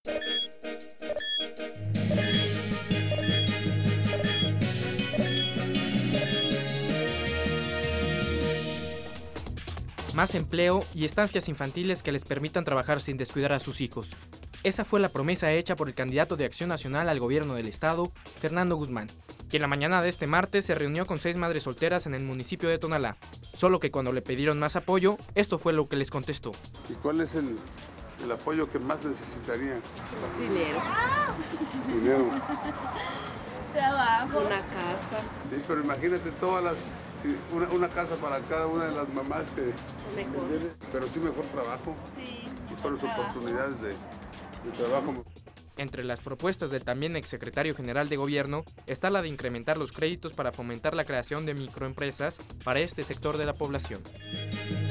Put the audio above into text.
Más empleo y estancias infantiles que les permitan trabajar sin descuidar a sus hijos. Esa fue la promesa hecha por el candidato de Acción Nacional al gobierno del estado, Fernando Guzmán, quien la mañana de este martes se reunió con 6 madres solteras en el municipio de Tonalá. Solo que cuando le pidieron más apoyo, esto fue lo que les contestó. ¿Y cuál es el apoyo que más necesitarían? Dinero. Dinero. Trabajo. Una casa. Sí, pero imagínate una casa para cada una de las mamás que... Mejor. Pero sí mejor trabajo. Sí. Mejores oportunidades de trabajo. Entre las propuestas del también exsecretario general de Gobierno está la de incrementar los créditos para fomentar la creación de microempresas para este sector de la población.